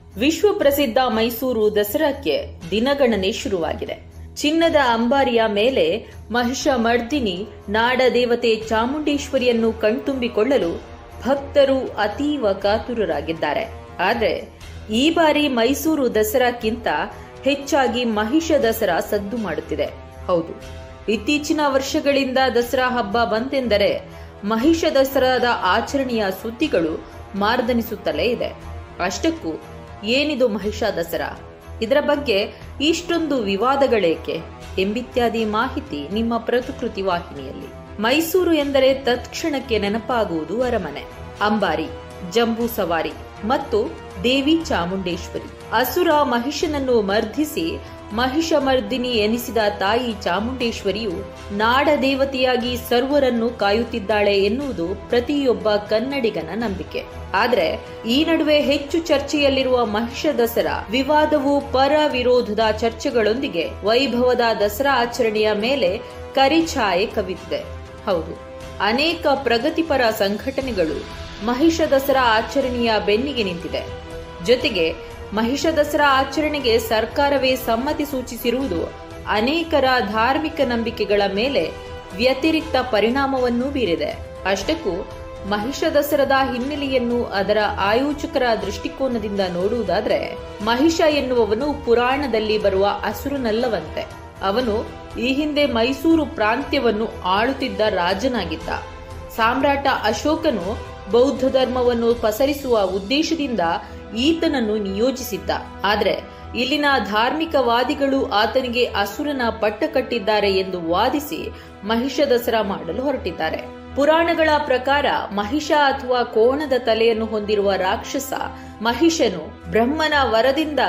ವಿಶ್ವ ಪ್ರಸಿದ್ಧ ಮೈಸೂರು ದಸರಾಕ್ಕೆ ದಿನಗಣನೆ ಶುರುವಾಗಿದೆ. ಚಿನ್ನದ ಅಂಬಾರಿಯ ಮೇಲೆ ಮಹಿಷಮರ್ದಿನಿ ನಾಡದೇವತೆ ಚಾಮುಂಡೇಶ್ವರಿಯನ್ನು ಕಣ್ತುಂಬಿಕೊಳ್ಳಲು ಭಕ್ತರು ಅತೀವ ಕಾತುರರಾಗಿದ್ದಾರೆ. ಆದರೆ ಈ ಬಾರಿ ಮೈಸೂರು ದಸರಾಕ್ಕಿಂತ ಹೆಚ್ಚಾಗಿ ಮಹಿಷ ದಸರಾ ಸದ್ದು ಮಾಡುತ್ತಿದೆ. ಹೌದು, ಇತ್ತೀಚಿನ ವರ್ಷಗಳಿಂದ ದಸರಾ ಹಬ್ಬ ಬಂತೆಂದರೆ ಮಹಿಷ ದಸರಾದ ಆಚರಣೆಯ ಸುದ್ದಿಗಳು ಮಾರ್ದನಿಸುತ್ತಲೇ ಇದೆ. ಅಷ್ಟಕ್ಕೂ ಏನಿದು ಮಹಿಷ ದಸರಾ, ಇದರ ಬಗ್ಗೆ ಇಷ್ಟೊಂದು ವಿವಾದಗಳೇಕೆ ಎಂಬಿತ್ಯಾದಿ ಮಾಹಿತಿ ನಿಮ್ಮ ಪ್ರತಿಕೃತಿ ವಾಹಿನಿಯಲ್ಲಿ. ಮೈಸೂರು ಎಂದರೆ ತತ್ಕ್ಷಣಕ್ಕೆ ನೆನಪಾಗುವುದು ಅರಮನೆ, ಅಂಬಾರಿ, ಜಂಬೂ ಸವಾರಿ ಮತ್ತು ದೇವಿ ಚಾಮುಂಡೇಶ್ವರಿ. ಅಸುರ ಮಹಿಷನನ್ನು ಮರ್ದಿಸಿ ಮಹಿಷಮರ್ದಿನಿ ಎನಿಸಿದ ತಾಯಿ ಚಾಮುಂಡೇಶ್ವರಿಯು ನಾಡದೇವತೆಯಾಗಿ ಸರ್ವರನ್ನು ಕಾಯುತ್ತಿದ್ದಾಳೆ ಎನ್ನುವುದು ಪ್ರತಿಯೊಬ್ಬ ಕನ್ನಡಿಗನ ನಂಬಿಕೆ. ಆದರೆ ಈ ನಡುವೆ ಹೆಚ್ಚು ಚರ್ಚೆಯಲ್ಲಿರುವ ಮಹಿಷ ದಸರಾ ವಿವಾದವು ಪರ ವಿರೋಧದ ಚರ್ಚೆಗಳೊಂದಿಗೆ ವೈಭವದ ದಸರಾ ಆಚರಣೆಯ ಮೇಲೆ ಕರಿಛಾಯೆ ಕವಿದಿದೆ. ಹೌದು, ಅನೇಕ ಪ್ರಗತಿಪರ ಸಂಘಟನೆಗಳು ಮಹಿಷ ದಸರಾ ಆಚರಣೆಯ ಬೆನ್ನಿಗೆ ನಿಂತಿದೆ. ಜೊತೆಗೆ ಮಹಿಷ ದಸರಾ ಆಚರಣೆಗೆ ಸರ್ಕಾರವೇ ಸಮ್ಮತಿ ಸೂಚಿಸಿರುವುದು ಅನೇಕರ ಧಾರ್ಮಿಕ ನಂಬಿಕೆಗಳ ಮೇಲೆ ವ್ಯತಿರಿಕ್ತ ಪರಿಣಾಮವನ್ನೂ ಬೀರಿದೆ. ಅಷ್ಟಕ್ಕೂ ಮಹಿಷ ದಸರಾದ ಹಿನ್ನೆಲೆಯನ್ನು ಅದರ ಆಯೋಜಕರ ದೃಷ್ಟಿಕೋನದಿಂದ ನೋಡುವುದಾದರೆ, ಮಹಿಷ ಎನ್ನುವವನು ಪುರಾಣದಲ್ಲಿ ಬರುವ ಅಸುರನಲ್ಲವಂತೆ. ಅವನು ಈ ಹಿಂದೆ ಮೈಸೂರು ಪ್ರಾಂತ್ಯವನ್ನು ಆಳುತ್ತಿದ್ದ ರಾಜನಾಗಿದ್ದ. ಸಾಮ್ರಾಟ ಅಶೋಕನು ಬೌದ್ಧ ಧರ್ಮವನ್ನು ಪಸರಿಸುವ ಉದ್ದೇಶದಿಂದ ಈತನನ್ನು ನಿಯೋಜಿಸಿದ್ದ. ಆದರೆ ಇಲ್ಲಿನ ಧಾರ್ಮಿಕವಾದಿಗಳು ಆತನಿಗೆ ಅಸುರನ ಪಟ್ಟ ಕಟ್ಟಿದ್ದಾರೆ ಎಂದು ವಾದಿಸಿ ಮಹಿಷ ದಸರಾ ಮಾಡಲು ಹೊರಟಿದ್ದಾರೆ. ಪುರಾಣಗಳ ಪ್ರಕಾರ ಮಹಿಷ ಅಥವಾ ಕೋಣದ ತಲೆಯನ್ನು ಹೊಂದಿರುವ ರಾಕ್ಷಸ ಮಹಿಷನು ಬ್ರಹ್ಮನ ವರದಿಂದ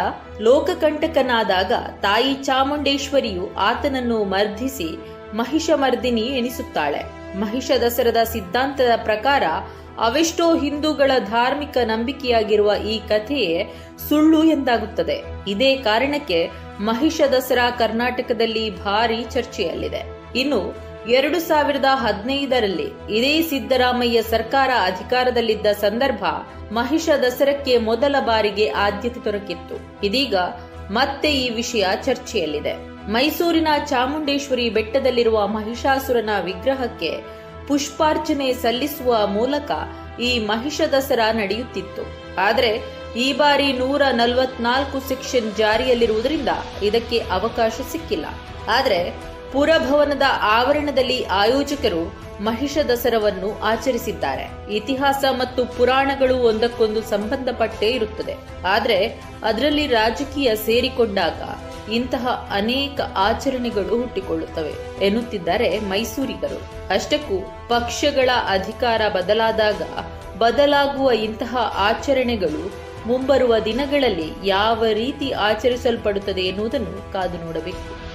ಲೋಕಕಂಟಕನಾದಾಗ ತಾಯಿ ಚಾಮುಂಡೇಶ್ವರಿಯು ಆತನನ್ನು ಮರ್ದಿಸಿ ಮಹಿಷಮರ್ದಿನಿ ಎನಿಸುತ್ತಾಳೆ. ಮಹಿಷ ದಸರಾದ ಸಿದ್ಧಾಂತದ ಪ್ರಕಾರ ಅವೆಷ್ಟೋ ಹಿಂದೂಗಳ ಧಾರ್ಮಿಕ ನಂಬಿಕೆಯಾಗಿರುವ ಈ ಕಥೆಯೇ ಸುಳ್ಳು ಎಂದಾಗುತ್ತದೆ. ಇದೇ ಕಾರಣಕ್ಕೆ ಮಹಿಷ ದಸರಾ ಕರ್ನಾಟಕದಲ್ಲಿ ಭಾರಿ ಚರ್ಚೆಯಲ್ಲಿದೆ. ಇನ್ನು 2015ರಲ್ಲಿ ಇದೇ ಸಿದ್ದರಾಮಯ್ಯ ಸರ್ಕಾರ ಅಧಿಕಾರದಲ್ಲಿದ್ದ ಸಂದರ್ಭ ಮಹಿಷ ದಸರಕ್ಕೆ ಮೊದಲ ಬಾರಿಗೆ ಆದ್ಯತೆ ದೊರಕಿತ್ತು. ಇದೀಗ ಮತ್ತೆ ಈ ವಿಷಯ ಚರ್ಚೆಯಲ್ಲಿದೆ. ಮೈಸೂರಿನ ಚಾಮುಂಡೇಶ್ವರಿ ಬೆಟ್ಟದಲ್ಲಿರುವ ಮಹಿಷಾಸುರನ ವಿಗ್ರಹಕ್ಕೆ ಪುಷ್ಪಾರ್ಚನೆ ಸಲ್ಲಿಸುವ ಮೂಲಕ ಈ ಮಹಿಷ ದಸರಾ ನಡೆಯುತ್ತಿತ್ತು. ಆದರೆ ಈ ಬಾರಿ 144 ಸೆಕ್ಷನ್ ಜಾರಿಯಲ್ಲಿರುವುದರಿಂದ ಇದಕ್ಕೆ ಅವಕಾಶ ಸಿಕ್ಕಿಲ್ಲ. ಆದರೆ ಪುರಭವನದ ಆವರಣದಲ್ಲಿ ಆಯೋಜಕರು ಮಹಿಷ ದಸರಾವನ್ನು ಆಚರಿಸಿದ್ದಾರೆ. ಇತಿಹಾಸ ಮತ್ತು ಪುರಾಣಗಳು ಒಂದಕ್ಕೊಂದು ಸಂಬಂಧಪಟ್ಟೇ ಇರುತ್ತದೆ. ಆದರೆ ಅದರಲ್ಲಿ ರಾಜಕೀಯ ಸೇರಿಕೊಂಡಾಗ ಇಂತಹ ಅನೇಕ ಆಚರಣೆಗಳು ಹುಟ್ಟಿಕೊಳ್ಳುತ್ತವೆ ಎನ್ನುತ್ತಿದ್ದಾರೆ ಮೈಸೂರಿಗರು. ಅಷ್ಟಕ್ಕೂ ಪಕ್ಷಗಳ ಅಧಿಕಾರ ಬದಲಾದಾಗ ಬದಲಾಗುವ ಇಂತಹ ಆಚರಣೆಗಳು ಮುಂಬರುವ ದಿನಗಳಲ್ಲಿ ಯಾವ ರೀತಿ ಆಚರಿಸಲ್ಪಡುತ್ತದೆ ಎನ್ನುವುದನ್ನು ಕಾದು ನೋಡಬೇಕು.